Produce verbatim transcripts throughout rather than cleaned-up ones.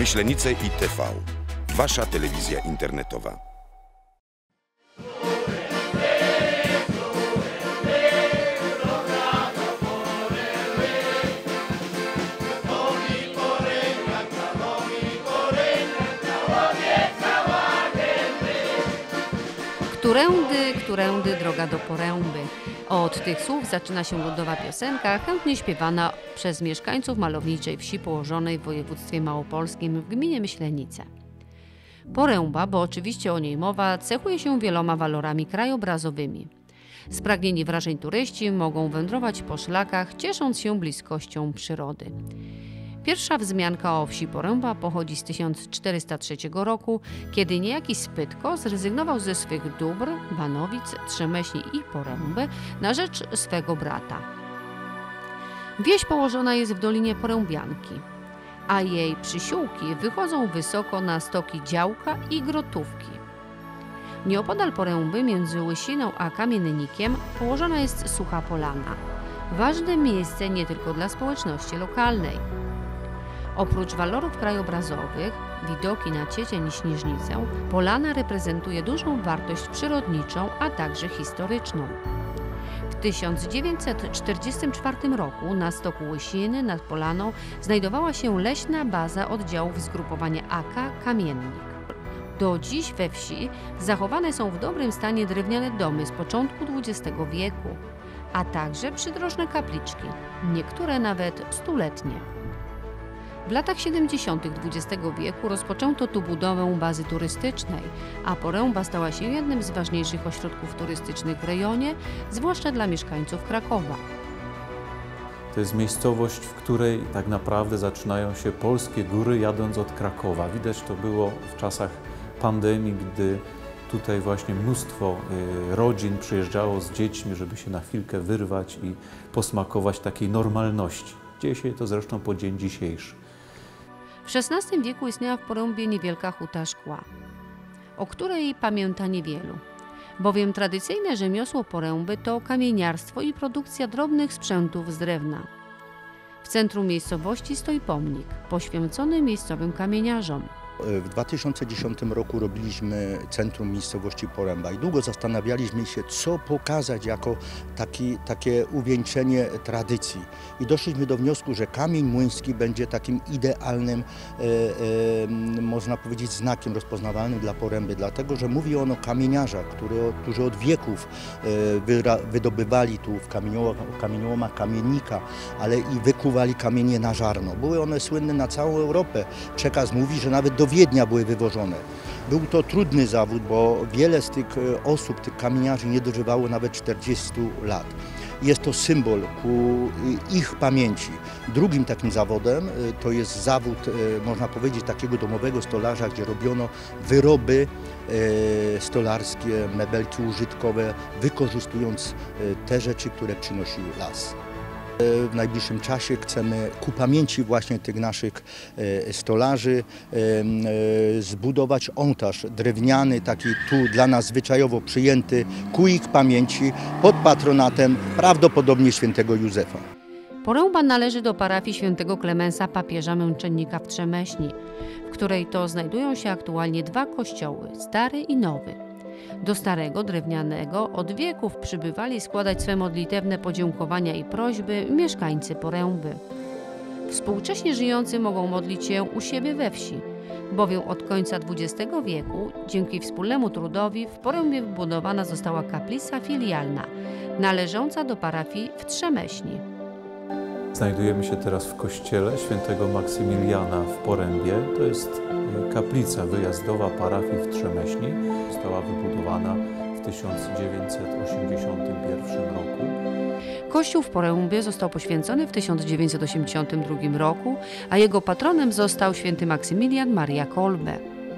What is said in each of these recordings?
Myślenice i T V. Wasza telewizja internetowa. Którędy, którędy droga do Poręby. Od tych słów zaczyna się ludowa piosenka, chętnie śpiewana przez mieszkańców malowniczej wsi położonej w województwie małopolskim w gminie Myślenice. Poręba, bo oczywiście o niej mowa, cechuje się wieloma walorami krajobrazowymi. Spragnieni wrażeń turyści mogą wędrować po szlakach, ciesząc się bliskością przyrody. Pierwsza wzmianka o wsi Poręba pochodzi z tysiąc czterysta trzeciego roku, kiedy niejaki Spytko zrezygnował ze swych dóbr, Banowic, Trzemeśni i Poręby na rzecz swego brata. Wieś położona jest w Dolinie Porębianki, a jej przysiłki wychodzą wysoko na stoki Działka i Grotówki. Nieopodal Poręby, między Łysiną a Kamiennikiem, położona jest sucha polana. Ważne miejsce nie tylko dla społeczności lokalnej. Oprócz walorów krajobrazowych, widoki na Ciecień i Śnieżnicę, polana reprezentuje dużą wartość przyrodniczą, a także historyczną. W tysiąc dziewięćset czterdziestym czwartym roku na stoku Łysiny nad Polaną znajdowała się leśna baza oddziałów zgrupowania A K Kamiennik. Do dziś we wsi zachowane są w dobrym stanie drewniane domy z początku dwudziestego wieku, a także przydrożne kapliczki, niektóre nawet stuletnie. W latach siedemdziesiątych dwudziestego wieku rozpoczęto tu budowę bazy turystycznej, a Poręba stała się jednym z ważniejszych ośrodków turystycznych w rejonie, zwłaszcza dla mieszkańców Krakowa. To jest miejscowość, w której tak naprawdę zaczynają się polskie góry, jadąc od Krakowa. Widać to było w czasach pandemii, gdy tutaj właśnie mnóstwo rodzin przyjeżdżało z dziećmi, żeby się na chwilkę wyrwać i posmakować takiej normalności. Dzieje się to zresztą po dzień dzisiejszy. W szesnastym wieku istniała w Porębie niewielka huta szkła, o której pamięta niewielu, bowiem tradycyjne rzemiosło Poręby to kamieniarstwo i produkcja drobnych sprzętów z drewna. W centrum miejscowości stoi pomnik poświęcony miejscowym kamieniarzom. W dwa tysiące dziesiątym roku robiliśmy centrum miejscowości Poręba i długo zastanawialiśmy się, co pokazać jako taki, takie uwieńczenie tradycji. I doszliśmy do wniosku, że kamień młyński będzie takim idealnym, e, e, można powiedzieć, znakiem rozpoznawalnym dla Poręby, dlatego że mówi on o kamieniarzach, które, którzy od wieków e, wyra, wydobywali tu w kamieniołomach, kamieniołomach kamiennika, ale i wykuwali kamienie na żarno. Były one słynne na całą Europę. Przekaz mówi, że nawet do Wiednia były wywożone. Był to trudny zawód, bo wiele z tych osób, tych kamieniarzy nie dożywało nawet czterdziestu lat. Jest to symbol ku ich pamięci. Drugim takim zawodem to jest zawód, można powiedzieć, takiego domowego stolarza, gdzie robiono wyroby stolarskie, mebelki użytkowe, wykorzystując te rzeczy, które przynosił las. W najbliższym czasie chcemy ku pamięci właśnie tych naszych stolarzy zbudować ołtarz drewniany, taki tu dla nas zwyczajowo przyjęty, ku ich pamięci pod patronatem prawdopodobnie świętego Józefa. Poręba należy do parafii świętego Klemensa papieża męczennika w Trzemeśni, w której to znajdują się aktualnie dwa kościoły, stary i nowy. Do starego, drewnianego od wieków przybywali składać swe modlitewne podziękowania i prośby mieszkańcy Poręby. Współcześnie żyjący mogą modlić się u siebie we wsi, bowiem od końca dwudziestego wieku dzięki wspólnemu trudowi w Porębie wybudowana została kaplica filialna, należąca do parafii w Trzemeśni. Znajdujemy się teraz w kościele świętego Maksymiliana w Porębie. To jest kaplica wyjazdowa parafii w Trzemeśni. Została wybudowana w tysiąc dziewięćset osiemdziesiątym pierwszym roku. Kościół w Porębie został poświęcony w tysiąc dziewięćset osiemdziesiątym drugim roku, a jego patronem został święty Maksymilian Maria Kolbe.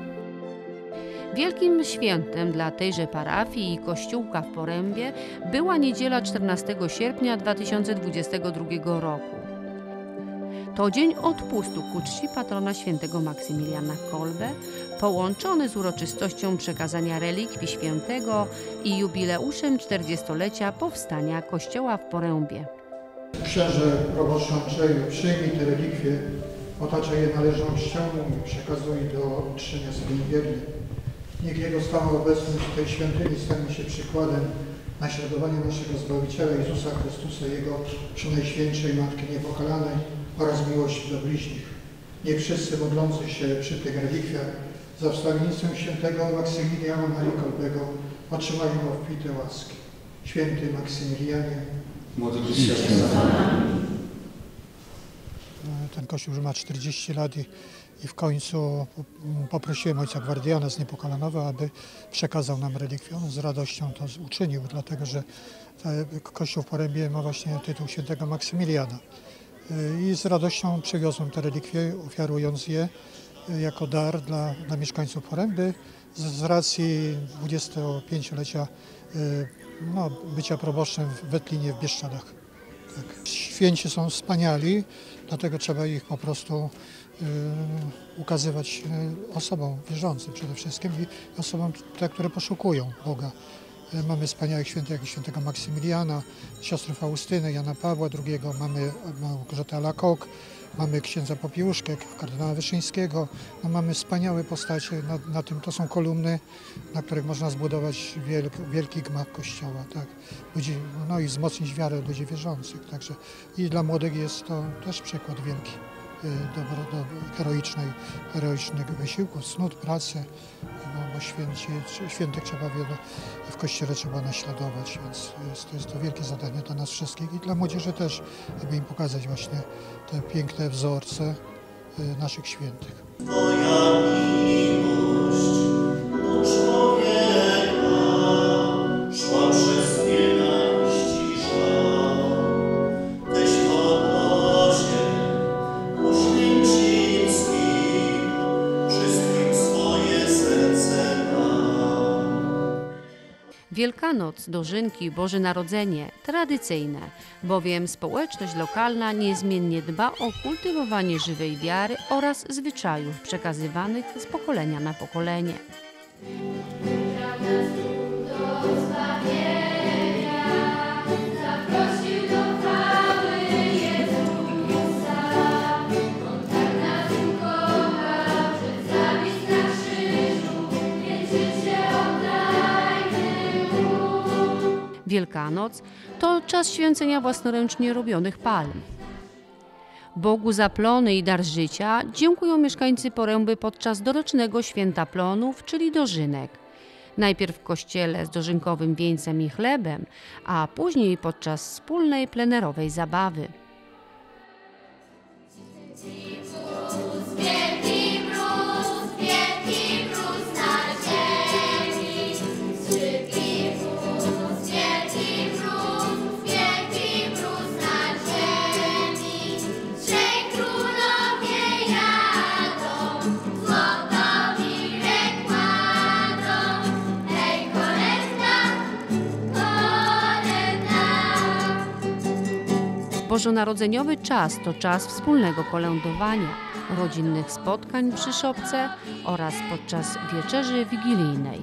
Wielkim świętem dla tejże parafii i kościółka w Porębie była niedziela czternastego sierpnia dwa tysiące dwudziestego drugiego roku. To dzień odpustu ku czci patrona świętego Maksymiliana Kolbe, połączony z uroczystością przekazania relikwii świętego i jubileuszem czterdziestolecia powstania kościoła w Porębie. Księże proboszcz Andrzeju, przyjmij te relikwie otacza je należnością i przekazuje do uczczenia swoim wiernym. Niech Jego stała obecność w tej świątyni stanie się przykładem naśladowania naszego Zbawiciela Jezusa Chrystusa, Jego Przenajświętszej Matki Niepokalanej oraz miłości do bliźnich. Niech wszyscy modlący się przy tych relikwiach za wstawiennictwem świętego Maksymiliana Marii Kolbego otrzymają obfite łaski. Święty Maksymilianie, módl się za nami. Ten kościół już ma czterdzieści lat i, i w końcu poprosiłem ojca Gwardiana z Niepokalanowa, aby przekazał nam relikwię. On z radością to uczynił, dlatego że kościół w Porębie ma właśnie tytuł świętego Maksymiliana. I z radością przywiozłem te relikwie, ofiarując je jako dar dla, dla mieszkańców Poręby z, z racji dwudziestopięciolecia no, bycia proboszczem w Wetlinie w Bieszczadach. Tak. Święci są wspaniali, dlatego trzeba ich po prostu y, ukazywać y, osobom wierzącym przede wszystkim i osobom te, które poszukują Boga. Y, mamy wspaniałych świętych, jak świętego Maksymiliana, siostrę Faustynę, Jana Pawła drugiego, mamy Małgorzatę Alacoque, mamy księdza Popiełuszkę, kardynała Wyszyńskiego. No, mamy wspaniałe postacie, na, na tym to są kolumny, na których można zbudować wielk, wielki gmach Kościoła. Tak? Ludzi, no i wzmocnić wiarę ludzi wierzących. Także i dla młodych jest to też przykład wielki do, do heroicznej, heroicznych wysiłków, cnót, pracy, no, bo święci, świętych trzeba wiele w Kościele trzeba naśladować, więc jest, jest to wielkie zadanie dla nas wszystkich i dla młodzieży też, aby im pokazać właśnie te piękne wzorce naszych świętych. Twoja miłość do człowieka szła przez nienawiść i żal. Tyś w obozie oświęcimskim wszystkim swoje serce dał. Wielkanoc, dożynki, Boże Narodzenie tradycyjne, bowiem społeczność lokalna niezmiennie dba o kultywowanie żywej wiary oraz zwyczajów przekazywanych z pokolenia na pokolenie. Wielkanoc to czas święcenia własnoręcznie robionych palm. Bogu za plony i dar życia dziękują mieszkańcy Poręby podczas dorocznego święta plonów, czyli dożynek. Najpierw w kościele z dożynkowym wieńcem i chlebem, a później podczas wspólnej plenerowej zabawy. Bożonarodzeniowy czas to czas wspólnego kolędowania, rodzinnych spotkań przy szopce oraz podczas wieczerzy wigilijnej.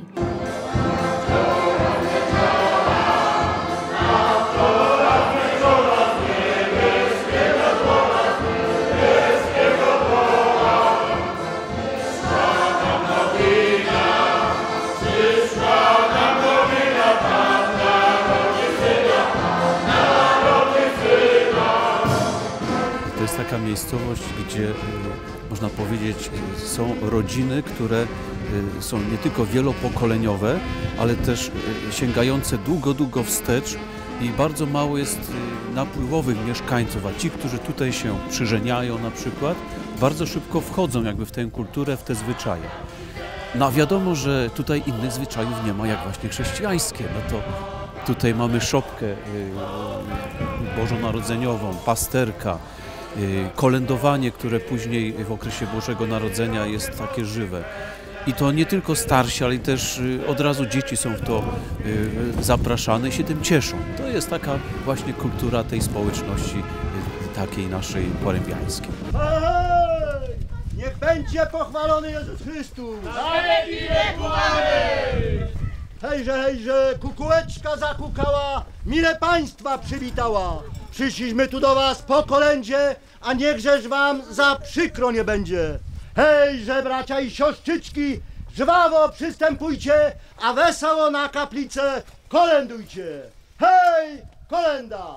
To jest taka miejscowość, gdzie można powiedzieć są rodziny, które są nie tylko wielopokoleniowe, ale też sięgające długo, długo wstecz i bardzo mało jest napływowych mieszkańców, a ci, którzy tutaj się przyżeniają na przykład, bardzo szybko wchodzą jakby w tę kulturę, w te zwyczaje. No a wiadomo, że tutaj innych zwyczajów nie ma jak właśnie chrześcijańskie, no to tutaj mamy szopkę bożonarodzeniową, pasterka, kolędowanie, które później w okresie Bożego Narodzenia jest takie żywe. I to nie tylko starsi, ale też od razu dzieci są w to zapraszane i się tym cieszą. To jest taka właśnie kultura tej społeczności, takiej naszej porębiańskiej. Hej! Niech będzie pochwalony Jezus Chrystus! Na wieki wieku, amen! Hejże, hejże, kukułeczka zakukała, mile państwa przywitała. Przyszliśmy tu do was po kolędzie, a niechżeż wam za przykro nie będzie. Hejże, bracia i siostrzyczki, żwawo przystępujcie, a wesoło na kaplicę kolędujcie. Hej, kolęda!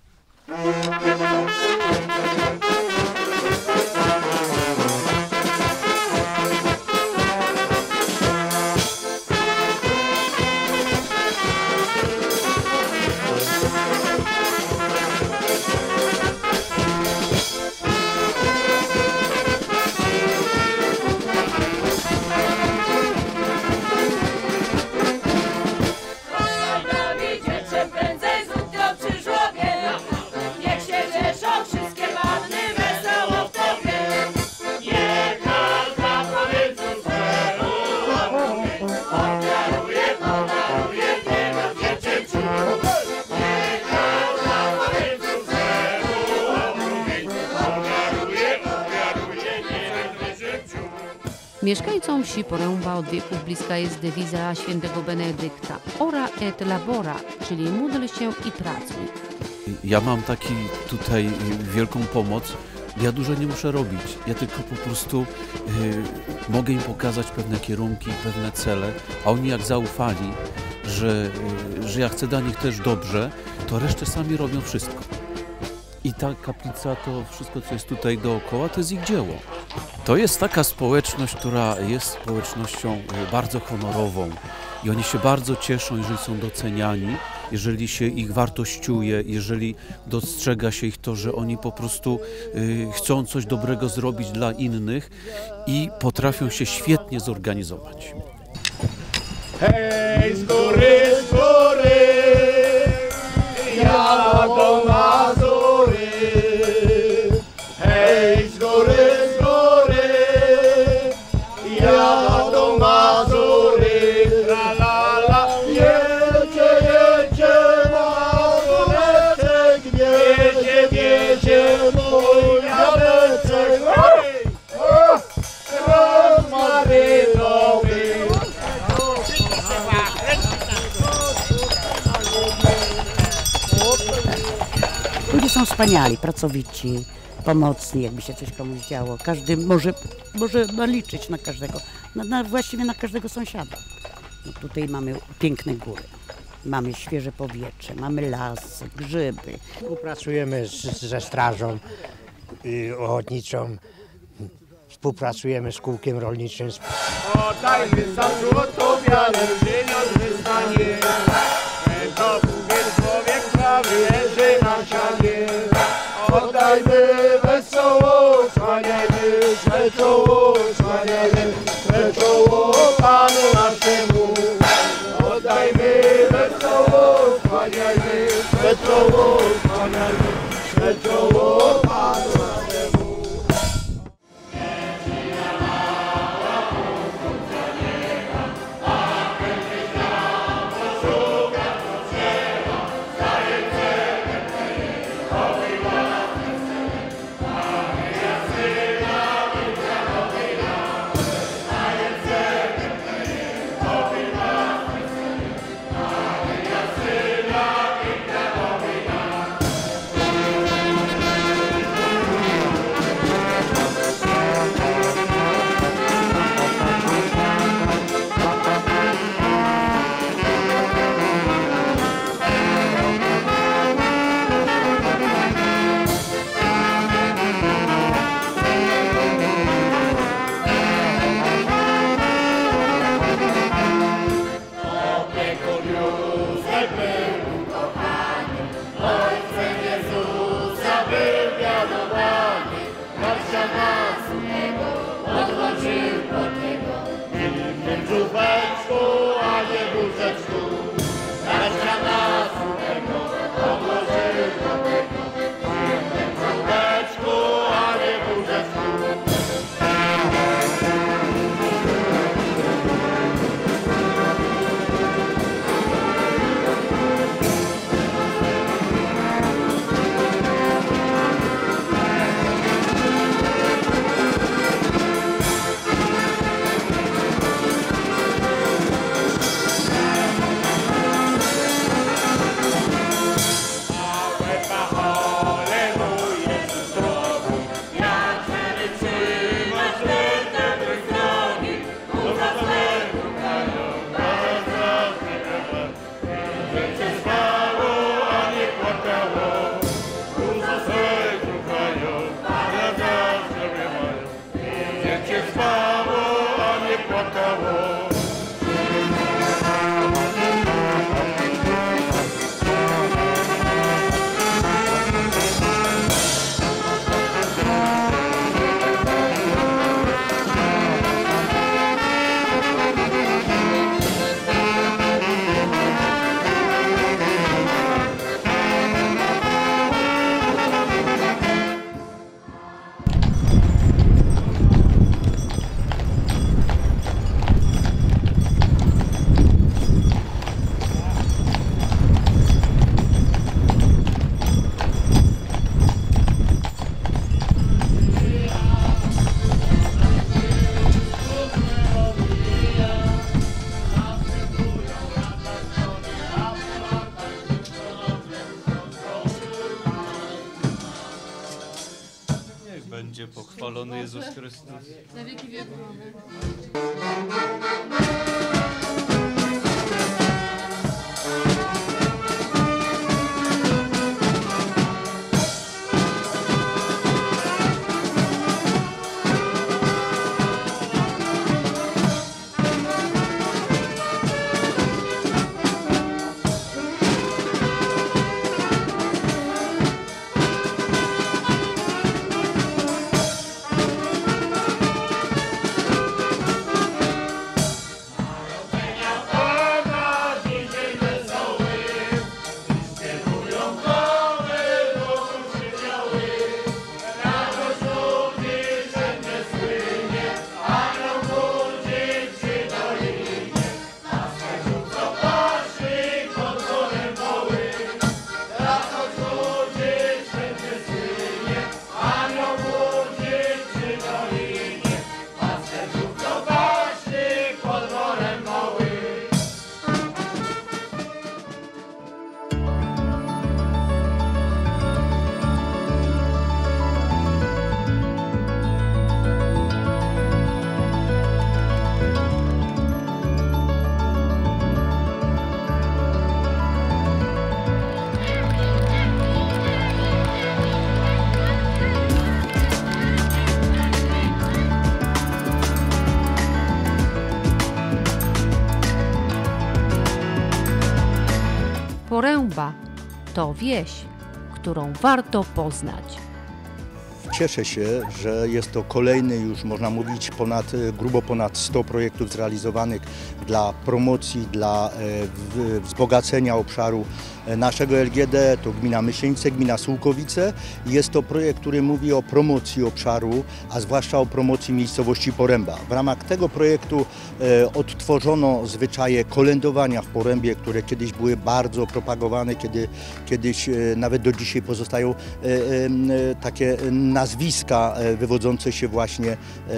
Mieszkańcom wsi Poręba od wieków bliska jest dewiza świętego Benedykta ora et labora, czyli módl się i pracuj. Ja mam taki tutaj wielką pomoc. Ja dużo nie muszę robić. Ja tylko po prostu y, mogę im pokazać pewne kierunki, pewne cele, a oni jak zaufali, że, y, że ja chcę dla nich też dobrze, to resztę sami robią wszystko. I ta kaplica, to wszystko, co jest tutaj dookoła, to jest ich dzieło. To jest taka społeczność, która jest społecznością bardzo honorową i oni się bardzo cieszą, jeżeli są doceniani, jeżeli się ich wartościuje, jeżeli dostrzega się ich to, że oni po prostu y, chcą coś dobrego zrobić dla innych i potrafią się świetnie zorganizować. Hej, z góry, z góry, jadą Mazury. Hej, z góry, z góry, jadą Mazury. La, la, la, jedzie, jedzie, Mazureczek, wiedzie, wiedzie, mój Janeczek. Hej, rozmarynowy. Ludzie są wspaniali, pracowici, pomocni, jakby się coś komuś działo. Każdy może, może liczyć na każdego, na, na, właściwie na każdego sąsiada. No tutaj mamy piękne góry, mamy świeże powietrze, mamy las, grzyby. Współpracujemy z, ze strażą y, ochotniczą, współpracujemy z kółkiem rolniczym. Oddajmy za złoto wiarę, pieniądz wyznanie. To Bóg człowiek prawy, leży na sianie. Oddajmy wesoło, skłaniajmy swe czoło, skłaniajmy swe czoło Panu naszemu. Oddajmy wesoło, skłaniajmy swe czoło, skłaniajmy swe czoło Panu naszemu. Chwalony Jezus Chrystus. Na wieki wieków. Poręba to wieś, którą warto poznać. Cieszę się, że jest to kolejny już, można mówić, ponad, grubo ponad sto projektów zrealizowanych dla promocji, dla wzbogacenia obszaru naszego L G D. To gmina Myślenice, gmina Sułkowice. Jest to projekt, który mówi o promocji obszaru, a zwłaszcza o promocji miejscowości Poręba. W ramach tego projektu odtworzono zwyczaje kolędowania w Porębie, które kiedyś były bardzo propagowane, kiedy, kiedyś nawet do dzisiaj pozostają takie nazwiska wywodzące się właśnie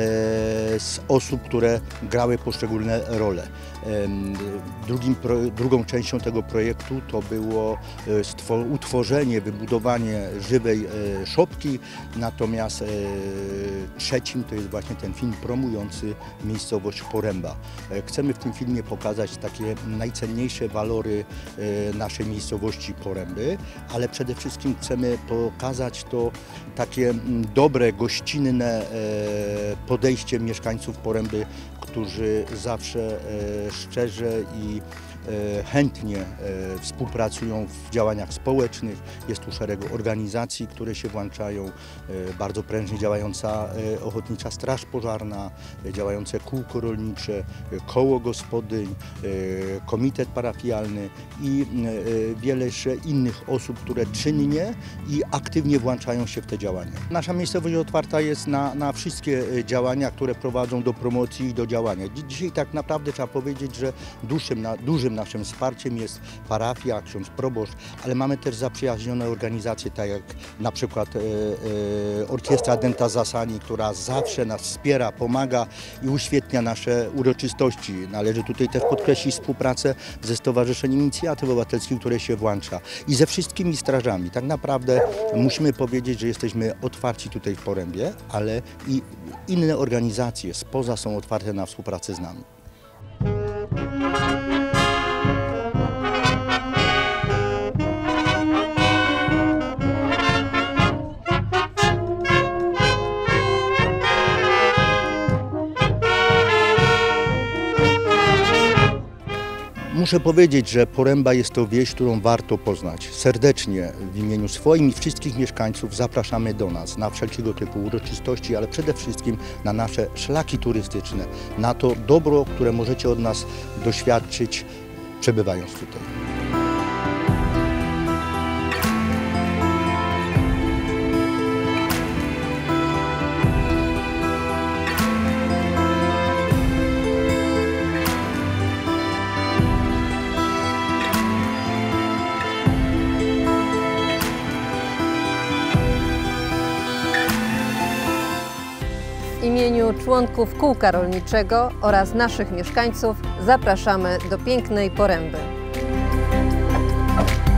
z osób, które grały poszczególne role. Drugim, drugą częścią tego projektu to było utworzenie, wybudowanie żywej szopki, natomiast trzecim to jest właśnie ten film promujący miejscowość Poręba. Chcemy w tym filmie pokazać takie najcenniejsze walory naszej miejscowości Poręby, ale przede wszystkim chcemy pokazać to takie dobre, gościnne podejście mieszkańców Poręby, którzy zawsze szczerze i chętnie współpracują w działaniach społecznych. Jest tu szereg organizacji, które się włączają, bardzo prężnie działająca Ochotnicza Straż Pożarna, działające kółko rolnicze, koło gospodyń, komitet parafialny i wiele jeszcze innych osób, które czynnie i aktywnie włączają się w te działania. Nasza miejscowość otwarta jest na, na wszystkie działania, które prowadzą do promocji i do działania. Dzisiaj tak naprawdę trzeba powiedzieć, że dużym, dużym naszym wsparciem jest parafia, ksiądz proboszcz, ale mamy też zaprzyjaźnione organizacje, tak jak na przykład e, e, Orkiestra Dęta Zasani, która zawsze nas wspiera, pomaga i uświetnia nasze uroczystości. Należy tutaj też podkreślić współpracę ze Stowarzyszeniem Inicjatyw Obywatelskich, które się włącza i ze wszystkimi strażami. Tak naprawdę musimy powiedzieć, że jesteśmy otwarci tutaj w Porębie, ale i inne organizacje spoza są otwarte na współpracę z nami. Muszę powiedzieć, że Poręba jest to wieś, którą warto poznać. Serdecznie w imieniu swoim i wszystkich mieszkańców zapraszamy do nas na wszelkiego typu uroczystości, ale przede wszystkim na nasze szlaki turystyczne, na to dobro, które możecie od nas doświadczyć, przebywając tutaj. W imieniu członków Kółka Rolniczego oraz naszych mieszkańców zapraszamy do pięknej Poręby.